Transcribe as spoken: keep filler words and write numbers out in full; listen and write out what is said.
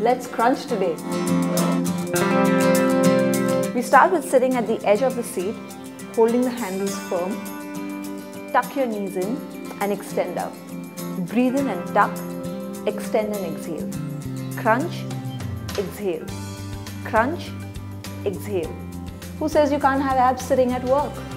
Let's crunch today. We start with sitting at the edge of the seat, holding the handles firm. Tuck your knees in and extend out. Breathe in and tuck, extend and exhale. Crunch, exhale. Crunch, exhale. Who says you can't have abs sitting at work?